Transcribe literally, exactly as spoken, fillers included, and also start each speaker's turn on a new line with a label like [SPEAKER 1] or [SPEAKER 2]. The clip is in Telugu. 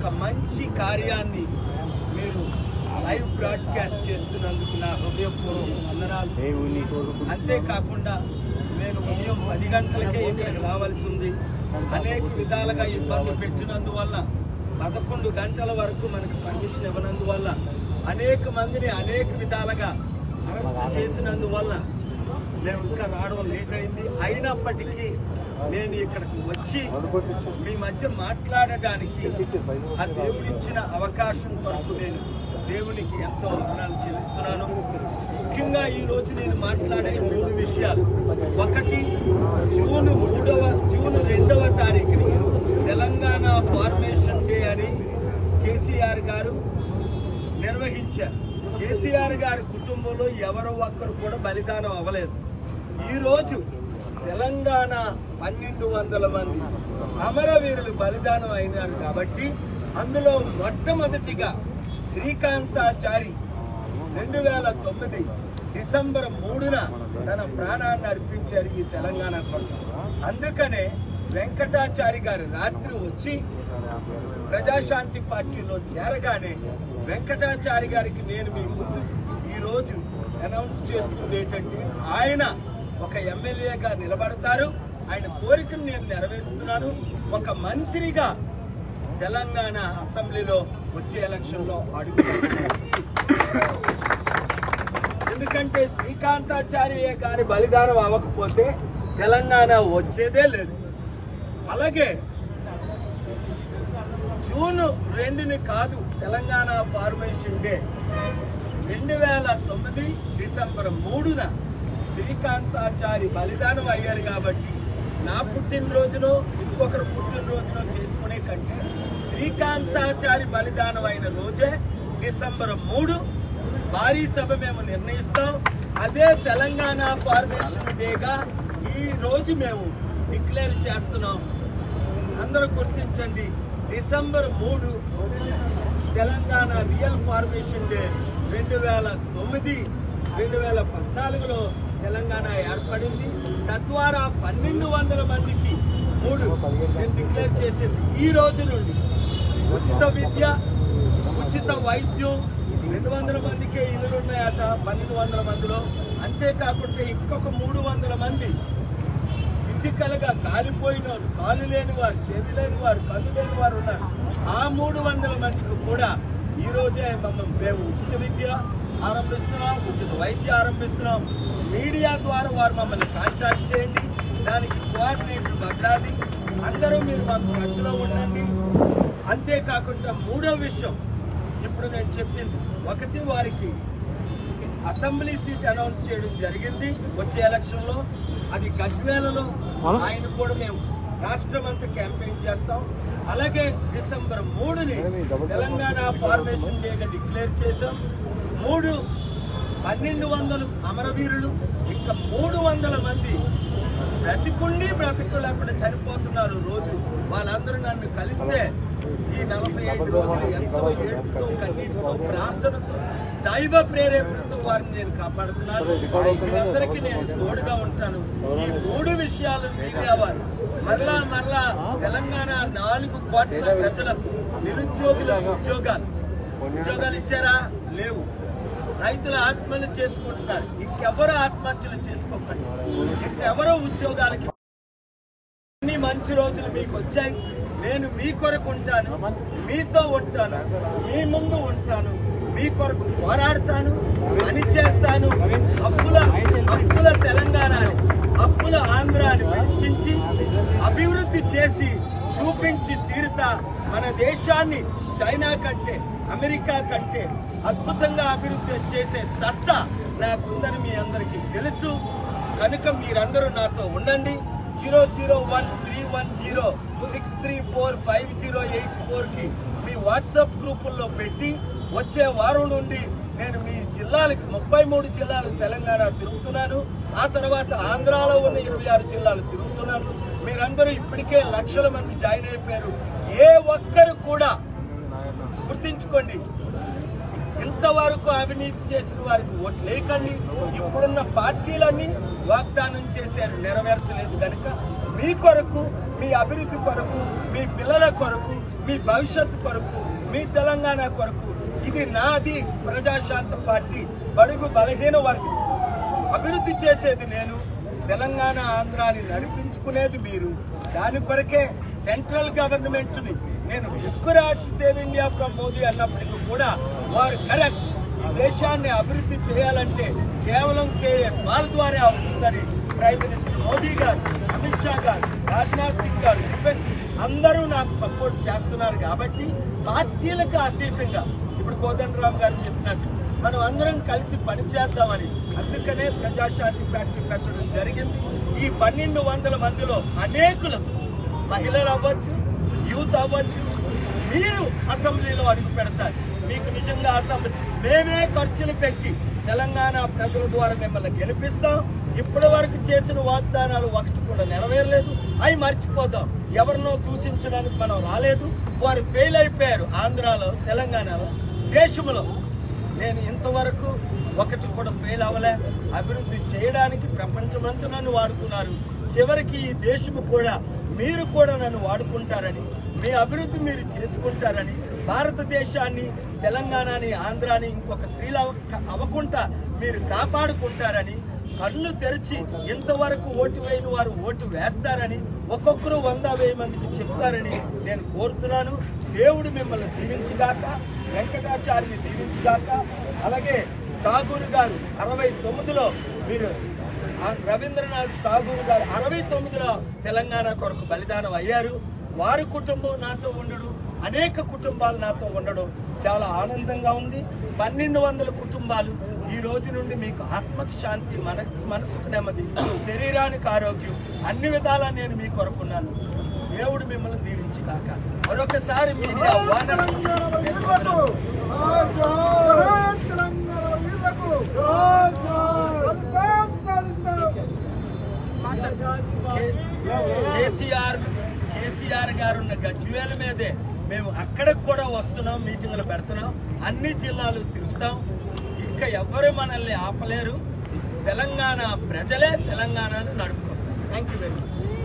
[SPEAKER 1] మంచి కార్యాన్ని మీరు లైవ్ బ్రాడ్కాస్ట్ చేస్తున్నందుకు నా హృదయపూర్వక వందనాలు. అంతేకాకుండా నేను ఉదయం పది గంటలకే ఇక్కడికి రావాల్సి ఉంది. అనేక విధాలుగా ఇబ్బంది పెట్టినందువల్ల పదకొండు గంటల వరకు మనకు పర్మిషన్ ఇవ్వనందువల్ల అనేక మందిని అనేక విధాలుగా అరెస్ట్ చేసినందువల్ల మేము ఇంకా రావడం లేట్ అయింది. అయినప్పటికీ నేను ఇక్కడికి వచ్చి మీ మధ్య మాట్లాడడానికి ఆ దేవుడిచ్చిన అవకాశం కొరకు నేను దేవునికి ఎంతో వందనాలు చెల్లిస్తున్నాను. ముఖ్యంగా ఈరోజు నేను మాట్లాడే మూడు విషయాలు. ఒకటి, జూన్ మూడవ జూన్ రెండవ తారీఖుని తెలంగాణ ఫార్మేషన్ డే అని కేసీఆర్ గారు నిర్వహించారు. కేసీఆర్ గారి కుటుంబంలో ఎవరో ఒక్కరు కూడా బలిదానం అవ్వలేదు. ఈరోజు తెలంగాణ పన్నెండు వందల మంది అమరవీరులు బలిదానం అయినారు కాబట్టి అందులో మొట్టమొదటిగా శ్రీకాంతాచారి రెండు వేల తొమ్మిది డిసెంబర్ మూడున తన ప్రాణాన్ని అర్పించారు ఈ తెలంగాణ కొరకు. అందుకనే వెంకటాచారి గారు రాత్రి వచ్చి ప్రజాశాంతి పార్టీలో చేరగానే వెంకటాచారి గారికి నేను మీ ముందు ఈరోజు అనౌన్స్ చేస్తుంది ఏంటంటే ఆయన ఒక ఎమ్మెల్యేగా నిలబడతారు. ఆయన కోరికను నేను నెరవేరుస్తున్నాను. ఒక మంత్రిగా తెలంగాణ అసెంబ్లీలో వచ్చే ఎలక్షన్లో అడుగు. ఎందుకంటే శ్రీకాంతాచార్య గారి బలిదానం అవ్వకపోతే తెలంగాణ వచ్చేదే లేదు. అలాగే జూన్ రెండుని కాదు తెలంగాణ ఫార్మేషన్ డే, రెండు వేల తొమ్మిది డిసెంబర్ మూడున శ్రీకాంతాచారి బలిదానం అయ్యారు కాబట్టి నా పుట్టినరోజునో ఇంకొకరు పుట్టినరోజునో చేసుకునే కంటే శ్రీకాంతాచారి బలిదానం అయిన రోజే డిసెంబర్ మూడు భారీ సభ మేము నిర్ణయిస్తాం. అదే తెలంగాణ ఫార్మేషన్ డేగా ఈ రోజు మేము డిక్లేర్ చేస్తున్నాం. అందరూ గుర్తించండి, డిసెంబర్ మూడు తెలంగాణ రియల్ ఫార్మేషన్ డే. రెండు వేల తొమ్మిది రెండు వేల పద్నాలుగులో తెలంగాణ ఏర్పడింది. తద్వారా పన్నెండు వందల మందికి మూడు నేను డిక్లేర్ చేసింది. ఈ రోజు నుండి ఉచిత విద్య, ఉచిత వైద్యం, రెండు వందల మందికే ఇల్లులు ఉన్నాయట పన్నెండు వందల మందిలో. అంతేకాకుండా ఇంకొక మూడు వందల మంది ఫిజికల్గా కాలిపోయిన వారు, కాలు లేని వారు, చేతి లేని వారు, కళ్ళు లేని వారు ఉన్నారు. ఆ మూడు వందల మందికి కూడా ఈరోజే మమ్మల్ని మేము ఉచిత విద్య ఆరంభిస్తున్నాం, ఉచిత వైద్యం ఆరంభిస్తున్నాం. మీడియా ద్వారా వారు మమ్మల్ని కాంటాక్ట్ చేయండి. దానికి కోఆర్డినేటర్ భద్రాది అందరూ మీరు మాకు ఖర్చులో ఉండండి. అంతేకాకుండా మూడో విషయం ఇప్పుడు నేను చెప్పింది, ఒకటి వారికి అసెంబ్లీ సీట్ అనౌన్స్ చేయడం జరిగింది వచ్చే ఎలక్షన్లో. అది గజ్వేలలో ఆయన కూడా మేము రాష్ట్రం అంతా క్యాంపెయిన్ చేస్తాం. అలాగే డిసెంబర్ మూడుని తెలంగాణ ఫార్మేషన్ డేగా డిక్లేర్ చేశాం. మూడు పన్నెండు వందలు అమరవీరులు, ఇంకా మూడు వందల మంది బ్రతికుండి బ్రతుకు లేకుండా చనిపోతున్నారు రోజు. వాళ్ళందరూ నన్ను కలిస్తే ఈ నలభై ఐదు రోజులు ఎంతో ఏడుపుతో, కన్నీటితో, ప్రార్థనతో, దైవ ప్రేరేపణతో వారిని నేను కాపాడుతున్నాను. మీరందరికీ నేను తోడుగా ఉంటాను. ఈ మూడు విషయాలు మీడియా వారు మరలా మరలా తెలంగాణ నాలుగు కోట్ల ప్రజలకు నిరుద్యోగులకు ఉద్యోగాలు ఉద్యోగాలు ఇచ్చారా? లేవు. రైతుల ఆత్మహత్యలు చేసుకుంటున్నారు. ఇంకెవరో ఆత్మహత్యలు చేసుకోకండి. ఇంకెవరో ఉద్యోగాలకి. అన్ని మంచి రోజులు మీకు వచ్చాయి. నేను మీ కొరకు ఉంటాను, మీతో ఉంటాను, మీ ముందు ఉంటాను, మీ కొరకు పోరాడతాను, పని చేస్తాను. అప్పుల అప్పుల తెలంగాణని, అప్పుల ఆంధ్రాని విడిపించి అభివృద్ధి చేసి చూపించి తీరుతా. మన దేశాన్ని చైనా కంటే, అమెరికా కంటే అద్భుతంగా అభివృద్ధి చేసే సత్తా నాకుందని మీ అందరికీ తెలుసు. కనుక మీరందరూ నాతో ఉండండి. Zero zero one three one zero six three four five zero eight ఫోర్కి మీ వాట్సాప్ గ్రూపుల్లో పెట్టి వచ్చే వారం నుండి నేను మీ జిల్లాలకి ముప్పై మూడు జిల్లాలు తెలంగాణ తిరుగుతున్నాను. ఆ తర్వాత ఆంధ్రాలో ఉన్న ఇరవై ఆరు జిల్లాలు తిరుగుతున్నాను. మీరందరూ ఇప్పటికే లక్షల మంది జాయిన్ అయిపోయారు. ఏ ఒక్కరు కూడా గుర్తించుకోండి, ఇంతవరకు అవినీతి చేసిన వారికి ఓట్లు లేకండి. ఇప్పుడున్న పార్టీలన్నీ వాగ్దానం చేశారు, నెరవేర్చలేదు. కనుక మీ కొరకు, మీ అభివృద్ధి కొరకు, మీ పిల్లల కొరకు, మీ భవిష్యత్తు కొరకు, మీ తెలంగాణ కొరకు. ఇది నాది ప్రజాశాంతి పార్టీ. బడుగు బలహీన వర్గం అభివృద్ధి చేసేది నేను, తెలంగాణ ఆంధ్రాని నడిపించుకునేది మీరు. దాని కొరకే సెంట్రల్ గవర్నమెంట్ని నేను ఎక్కురాజ్ సేవ్ ఇండియా ఫ్రమ్ మోదీ అన్నప్పటికీ కూడా వారు కరెక్ట్. ఈ దేశాన్ని అభివృద్ధి చేయాలంటే కేవలం కేఎన్ వాళ్ళ ద్వారా అవుతుందని ప్రైమ్ మినిస్టర్ మోదీ గారు, అమిత్ షా గారు, రాజ్నాథ్ సింగ్ గారు అందరూ నాకు సపోర్ట్ చేస్తున్నారు. కాబట్టి పార్టీలకు అతీతంగా ఇప్పుడు కోదండరామ్ గారు చెప్పినట్టు మనం అందరం కలిసి పనిచేద్దామని అందుకనే ప్రజాశాంతి పార్టీ పెట్టడం జరిగింది. ఈ పన్నెండు వందల మందిలో అనేకులు మహిళలు అవ్వచ్చు, యూత్ అవ్వచ్చు, మీరు అసెంబ్లీలో అడుగు పెడతారు. మీకు నిజంగా అసెంబ్లీ మేమే ఖర్చులు పెట్టి తెలంగాణ ప్రజల ద్వారా మిమ్మల్ని గెలిపిస్తాం. ఇప్పటి వరకు చేసిన వాగ్దానాలు ఒకటి కూడా నెరవేరలేదు. అవి మర్చిపోతాం. ఎవరినో దూషించడానికి మనం రాలేదు. వారు ఫెయిల్ అయిపోయారు ఆంధ్రాలో, తెలంగాణలో, దేశంలో. నేను ఇంతవరకు ఒకటి కూడా ఫెయిల్ అవ్వలే. అభివృద్ధి చేయడానికి ప్రపంచమంతా నన్ను వాడుకున్నారు. చివరికి ఈ దేశము కూడా మీరు కూడా నన్ను వాడుకుంటారని, మీ అభివృద్ధి మీరు చేసుకుంటారని, భారతదేశాన్ని, తెలంగాణని, ఆంధ్రాని ఇంకొక శ్రీలంక అవ్వకుండా మీరు కాపాడుకుంటారని, కళ్ళు తెరిచి ఇంతవరకు ఓటు వేయని వారు ఓటు వేస్తారని, ఒక్కొక్కరు వంద వెయ్యి మందికి చెప్తారని నేను కోరుతున్నాను. దేవుడు మిమ్మల్ని దీవించుగాక, వెంకటాచార్యని దీవించుగాక. అలాగే ఠాగూర్ గారు అరవై తొమ్మిదిలో మీరు రవీంద్రనాథ్ ఠాగూర్ గారు అరవై తొమ్మిదిలో తెలంగాణ కొరకు బలిదానం అయ్యారు. వారి కుటుంబం నాతో ఉండడం, అనేక కుటుంబాలు నాతో ఉండడం చాలా ఆనందంగా ఉంది. పన్నెండు వందల కుటుంబాలు ఈ రోజు నుండి మీకు ఆత్మకు శాంతి, మన మనసుకు నెమ్మది, శరీరానికి ఆరోగ్యం, అన్ని విధాలా నేను మీ కొరకున్నాను. దేవుడు మిమ్మల్ని దీవించుగాక. మరొకసారి మీడియా కేసీఆర్ కేసీఆర్ గారు ఉన్న గజ్వేల్ మీదే మేము అక్కడికి కూడా వస్తున్నాం, మీటింగ్లు పెడుతున్నాం, అన్ని జిల్లాలు తిరుగుతాం. ఇంకా ఎవరు మనల్ని ఆపలేరు. తెలంగాణ ప్రజలే తెలంగాణను నడుపుకుంటారు. Thank you very much.